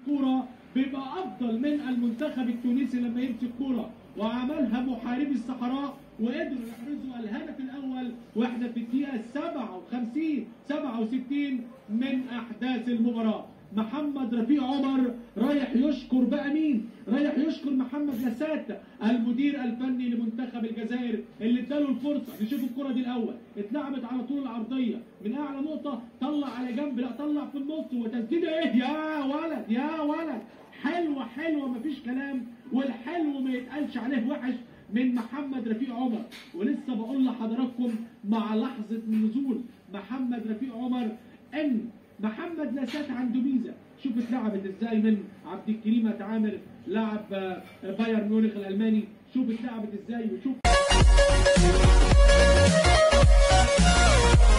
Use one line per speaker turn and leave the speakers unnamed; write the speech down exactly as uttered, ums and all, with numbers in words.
كوره بيبقى افضل من المنتخب التونسي لما يمسك كوره، وعملها محاربي الصحراء وقدروا يحرزوا الهدف الاول واحنا في الدقيقه سبعة وخمسين سبعة وستين من احداث المباراه. محمد رفيق عمر رايح يشكر بقى مين؟ رايح يشكر محمد لسات المدير الفني لمنتخب الجزائر اللي اداله الفرصه. نشوف الكره دي الاول، اتلعبت على طول العرضيه من اعلى نقطه، طلع على جنب، لا طلع في النص، وتسديده ايه يا ولد يا ولد، حلوه حلوه مفيش كلام، والحلو ما يتقالش عليه وحش من محمد رفيق عمر. ولسه بقول لحضراتكم مع لحظه نزول محمد رفيق عمر ان محمد لسات عنده ميزه. شوف اتلعبت ازاي من عبد الكريم عامر لاعب بايرن ميونخ الالماني، شوف اتلعبت ازاي وشوف